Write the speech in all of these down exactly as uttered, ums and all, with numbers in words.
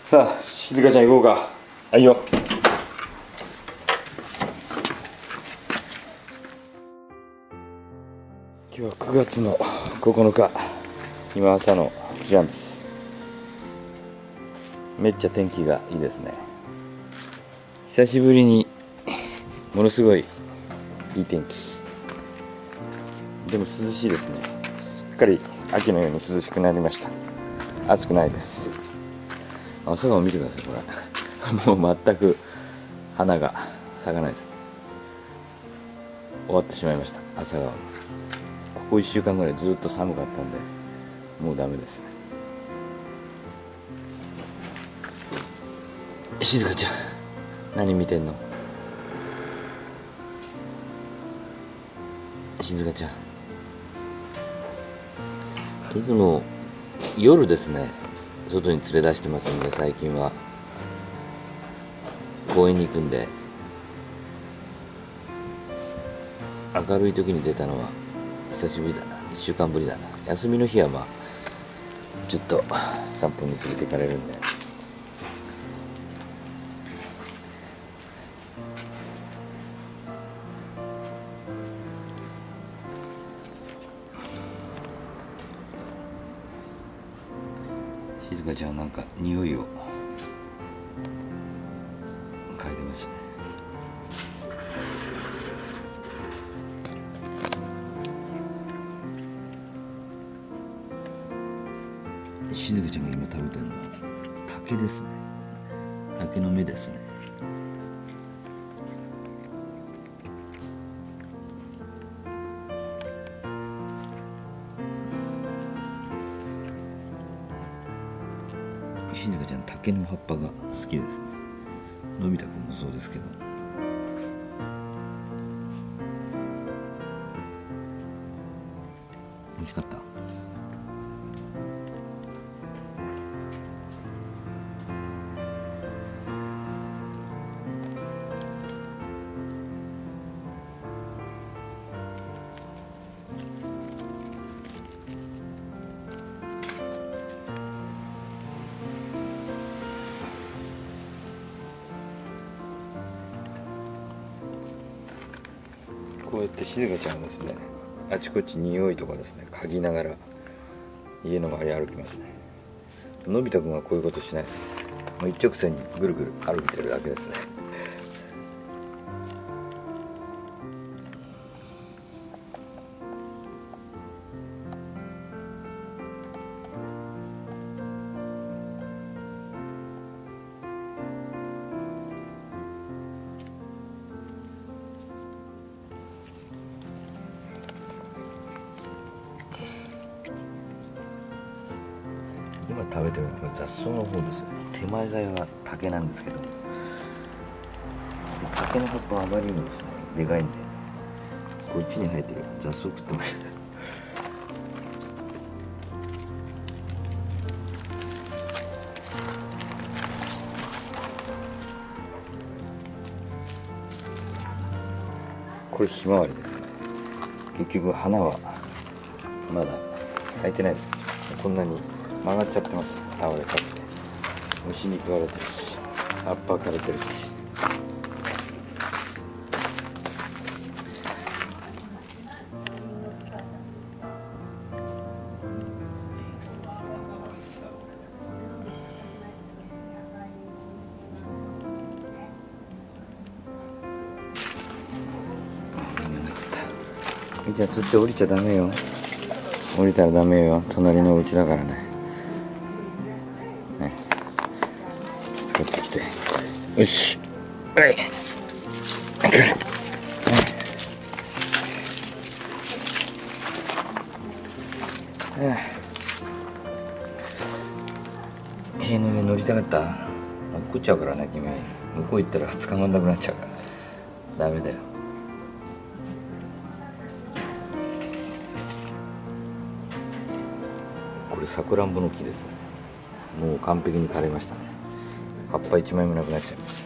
さあ静香ちゃん行こうか。はいよ。今日はくがつのここのか、今朝のくじはんです。めっちゃ天気がいいですね。久しぶりにものすごいいい天気でも涼しいですね。すっかり秋のように涼しくなりました。暑くないです。朝顔見てください、これもう全く花が咲かないです。終わってしまいました。朝顔ここいっしゅうかんぐらいずっと寒かったんでもうダメですね。静香ちゃん何見てんの？静香ちゃんいつも夜ですね外に連れ出してますんで、最近は公園に行くんで、明るい時に出たのは久しぶりだな。いっしゅうかんぶりだな。休みの日はまあちょっと散歩に連れて行かれるんで。静香ちゃんなんか匂いを嗅いでますね。静香ちゃんが今食べてるのは竹ですね。竹の芽ですね。静香ちゃん竹の葉っぱが好きですね。のび太くんもそうですけど。美味しかった。こうやって静香ちゃんはですね、あちこち匂いとかですね嗅ぎながら家の周り歩きますね。のび太くんはこういうことしないです。もう一直線にぐるぐる歩いてるだけですね。今食べてるのは雑草の方ですね。手前側は竹なんですけど、竹の葉っぱはあまりにもですねでかいんで、こっちに生えてる雑草食ってました。これひまわりですね。結局花はまだ咲いてないです。こんなに曲がっちゃってます。倒れかけて虫に食われてるし、葉っぱ枯れてるし。みーちゃん吸って降りちゃダメよ。降りたらダメよ。隣のお家だからね。ね、こっち来て。よし。はい。塀の上乗りたかった。落っこっちゃうからね、君。向こう行ったら捕まんなくなっちゃうから。ダメだよ。これさくらんぼの木ですね。もう完璧に枯れましたね。葉っぱ一枚もなくなっちゃいました。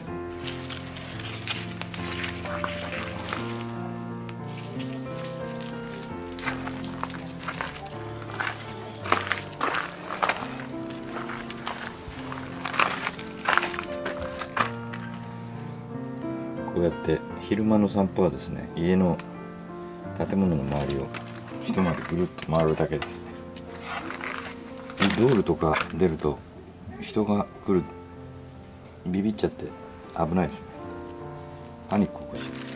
こうやって昼間の散歩はですね、家の建物の周りを一回りぐるっと回るだけですね。道路とか出ると人が来る、ビビっちゃって危ないですね。パニック起こしちゃう。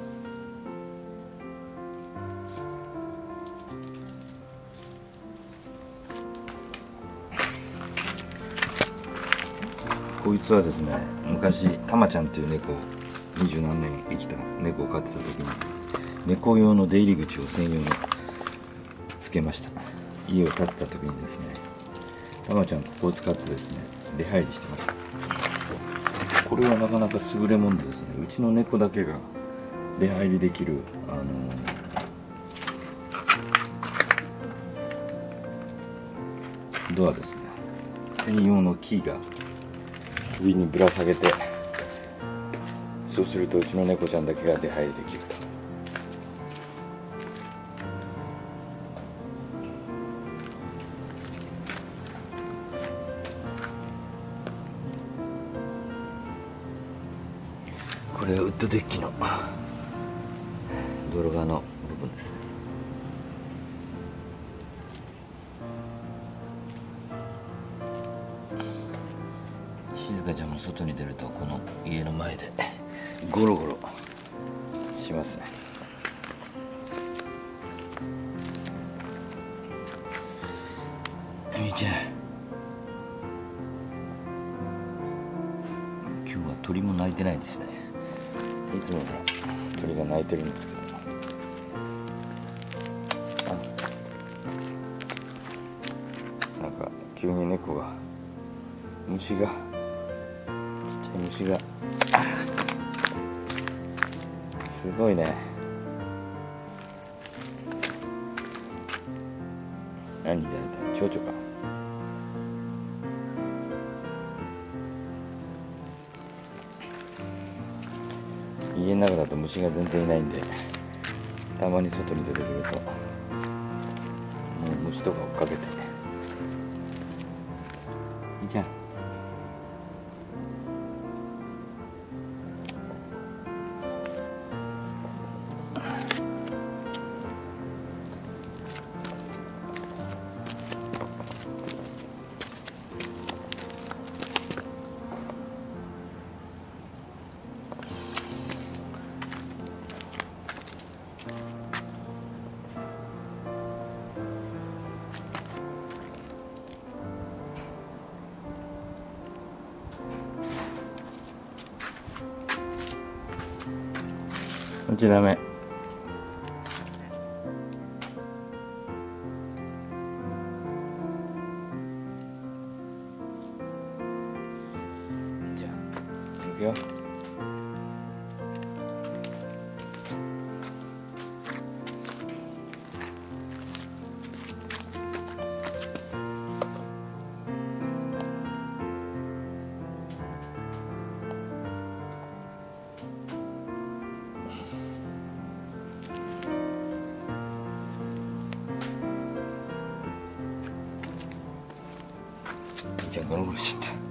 こいつはですね、昔たまちゃんっていう猫を二十何年生きた猫を飼ってた時にです、猫用の出入り口を専用につけました。家を建てた時にですね、たまちゃんここを使ってですね、出入りしてました。これはなかなか優れもんでですね、うちの猫だけが出入りできる、あのー、ドアですね。専用のキーが首にぶら下げて、そうするとうちの猫ちゃんだけが出入りできると。これはウッドデッキの泥側の部分ですね。静香ちゃんも外に出るとこの家の前でゴロゴロしますね。みーちゃん、今日は鳥も鳴いてないですね。いつもね、鳥が鳴いてるんですけど、あ、なんか急に猫が、虫が虫がすごいね。何だよ、蝶々か。家の中だと虫が全然いないんで、たまに外に出てくるともう虫とか追っかけて。じゃあうちダメ。じゃあ行くよ。じゃあゴロゴロしちゃった。